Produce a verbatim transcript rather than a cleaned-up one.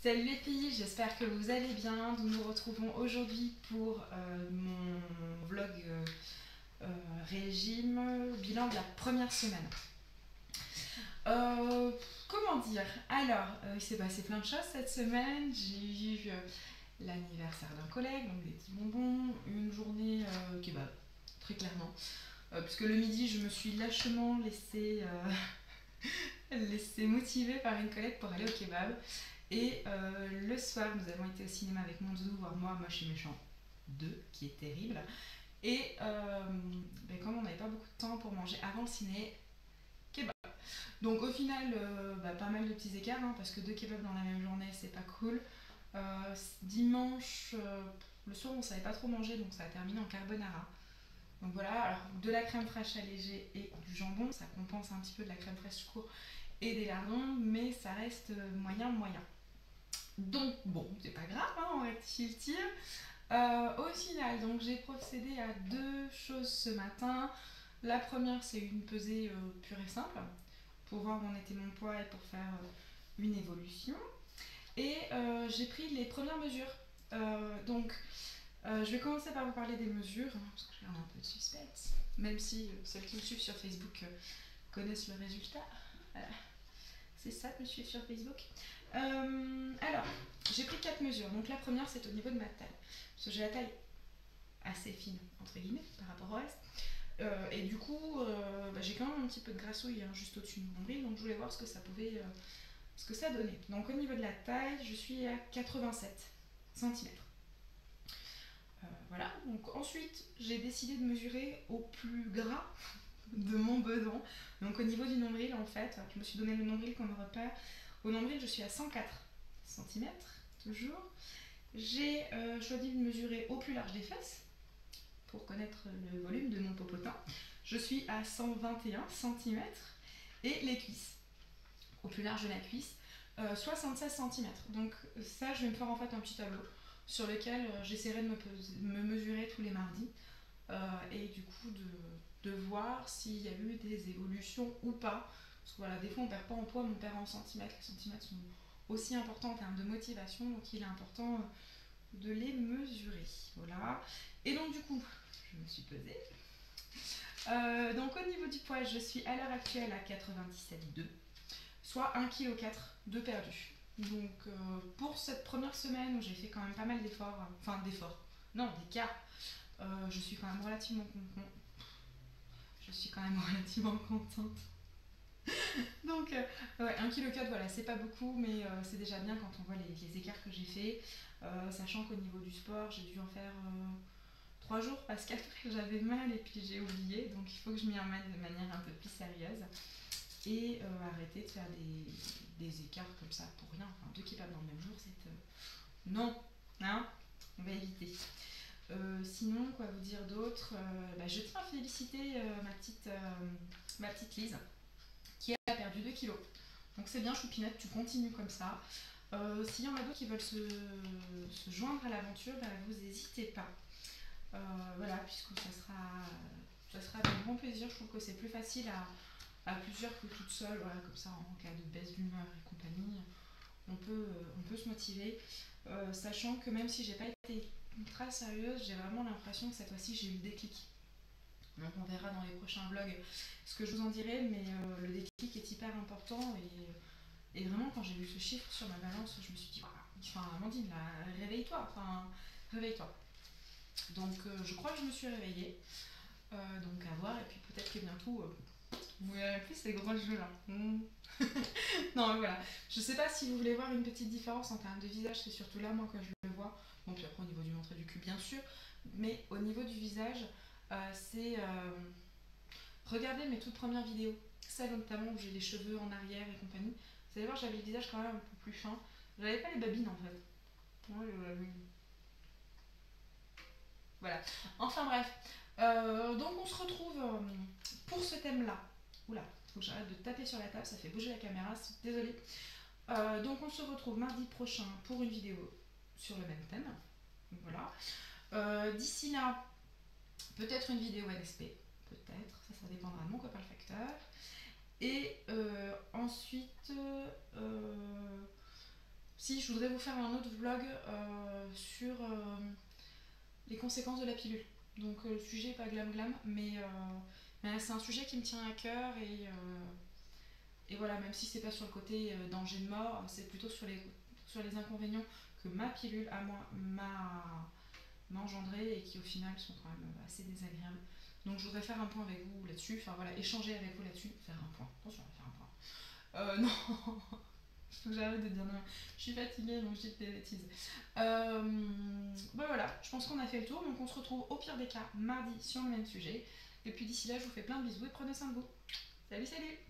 Salut les filles, j'espère que vous allez bien. Nous nous retrouvons aujourd'hui pour euh, mon vlog euh, euh, régime, bilan de la première semaine. Euh, comment dire? Alors, euh, il s'est passé plein de choses cette semaine. J'ai eu euh, l'anniversaire d'un collègue, donc des petits bonbons, une journée euh, kebab, très clairement. Euh, puisque le midi, je me suis lâchement laissée, euh, laissée motivée par une collègue pour aller au kebab. Et euh, le soir, nous avons été au cinéma avec mon doudou voir Moi, Moche et Méchant deux, qui est terrible. Et euh, ben, comme on n'avait pas beaucoup de temps pour manger avant le ciné, kebab. Donc au final, euh, bah, pas mal de petits écarts, hein, parce que deux kebabs dans la même journée, c'est pas cool. Euh, dimanche, euh, le soir, on savait pas trop manger, donc ça a terminé en carbonara. Donc voilà, alors de la crème fraîche allégée et du jambon, ça compense un petit peu de la crème fraîche court et des lardons, mais ça reste moyen moyen. Donc bon, c'est pas grave, hein, on rectifie le tir. Euh, au final, donc j'ai procédé à deux choses ce matin. La première, c'est une pesée euh, pure et simple pour voir où en était mon poids et pour faire euh, une évolution. Et euh, j'ai pris les premières mesures. Euh, donc, euh, je vais commencer par vous parler des mesures, hein, parce que j'ai un peu de suspense, même si euh, celles qui me suivent sur Facebook euh, connaissent le résultat. Voilà. C'est ça de me suivre sur Facebook. Euh, alors, j'ai pris quatre mesures. Donc la première, c'est au niveau de ma taille. Parce que j'ai la taille assez fine, entre guillemets, par rapport au reste. Euh, et du coup, euh, bah, j'ai quand même un petit peu de grassouille hein, juste au-dessus de mon nombril. Donc je voulais voir ce que ça pouvait... Euh, ce que ça donnait. Donc au niveau de la taille, je suis à quatre-vingt-sept centimètres. Euh, voilà. Donc ensuite, j'ai décidé de mesurer au plus gras de mon bedon. Donc au niveau du nombril, en fait, je me suis donné le nombril comme repère. Au nombril, je suis à cent quatre centimètres, toujours. J'ai euh, choisi de mesurer au plus large des fesses, pour connaître le volume de mon popotin. Je suis à cent vingt et un centimètres. Et les cuisses, au plus large de la cuisse, euh, soixante-seize centimètres. Donc ça, je vais me faire en fait un petit tableau sur lequel euh, j'essaierai de me, me mesurer tous les mardis. Euh, et du coup de, de voir s'il y a eu des évolutions ou pas. Parce que voilà, des fois on perd pas en poids, mais on perd en centimètres. Les centimètres sont aussi importants en termes de motivation, donc il est important de les mesurer. Voilà. Et donc du coup, je me suis pesée. Euh, donc au niveau du poids, je suis à l'heure actuelle à quatre-vingt-dix-sept virgule deux, soit un virgule quatre kilos de perdu. Donc euh, pour cette première semaine où j'ai fait quand même pas mal d'efforts, enfin d'efforts, non, d'écarts, euh, je suis quand même relativement contente. Je suis quand même relativement contente. Donc, euh, ouais, un virgule quatre kilos, voilà, c'est pas beaucoup, mais euh, c'est déjà bien quand on voit les, les écarts que j'ai fait. Euh, sachant qu'au niveau du sport, j'ai dû en faire trois jours parce qu'après j'avais mal et puis j'ai oublié. Donc, il faut que je m'y remette de manière un peu plus sérieuse. Et euh, arrêter de faire des, des écarts comme ça pour rien. Enfin, deux kebabs dans le même jour, c'est. Euh... Non, hein, on va éviter. Euh, sinon, quoi vous dire d'autre euh, bah, je tiens à féliciter euh, ma, petite, euh, ma petite Lise qui a perdu deux kilos. Donc c'est bien Choupinette, tu continues comme ça. Euh, S'il y en a d'autres qui veulent se, se joindre à l'aventure, bah, vous n'hésitez pas. Euh, voilà, puisque ça sera, ça sera avec grand plaisir. Je trouve que c'est plus facile à, à plusieurs que toute seule. Voilà, comme ça, en cas de baisse d'humeur et compagnie, on peut, on peut se motiver. Euh, sachant que même si j'ai pas été très sérieuse, j'ai vraiment l'impression que cette fois-ci j'ai eu le déclic. Donc on verra dans les prochains vlogs ce que je vous en dirai, mais euh, le déclic est hyper important et, et vraiment quand j'ai vu ce chiffre sur ma balance, je me suis dit, enfin Amandine, là, réveille-toi, enfin réveille-toi. Donc euh, je crois que je me suis réveillée, euh, donc à voir, et puis peut-être que bientôt euh, vous verrez plus ces gros jeux là. Mmh. Non mais voilà, je sais pas si vous voulez voir une petite différence en termes de visage, c'est surtout là moi que je le vois. Bon puis après au niveau du ventre et du cul bien sûr, mais au niveau du visage, euh, c'est... Euh... Regardez mes toutes premières vidéos, celles notamment où j'ai les cheveux en arrière et compagnie. Vous allez voir, j'avais le visage quand même un peu plus fin. J'avais pas les babines en fait. Ouais, euh... Voilà. Enfin bref. Euh, donc on se retrouve euh, pour ce thème-là. Oula, faut que j'arrête de taper sur la table, ça fait bouger la caméra, désolée. Euh, donc on se retrouve mardi prochain pour une vidéo sur le même thème. Voilà. Euh, D'ici là, peut-être une vidéo L S P. Peut-être, ça, ça dépendra de mon copain le facteur. Et euh, ensuite, euh, Si, je voudrais vous faire un autre vlog euh, sur euh, les conséquences de la pilule. Donc euh, le sujet est pas glam glam, mais, euh, mais c'est un sujet qui me tient à cœur et, euh, et voilà, même si c'est pas sur le côté euh, danger de mort, c'est plutôt sur les, sur les inconvénients que ma pilule à moi m'a m'a engendré et qui au final sont quand même assez désagréables. Donc je voudrais faire un point avec vous là-dessus, enfin voilà, échanger avec vous là-dessus, faire un point, attention, faire un point. Euh, non, faut que j'arrête de dire non, je suis fatiguée donc je dis des bêtises. Euh, ben voilà, je pense qu'on a fait le tour, donc on se retrouve au pire des cas mardi sur le même sujet. Et puis d'ici là, je vous fais plein de bisous et prenez soin de vous. Salut, salut!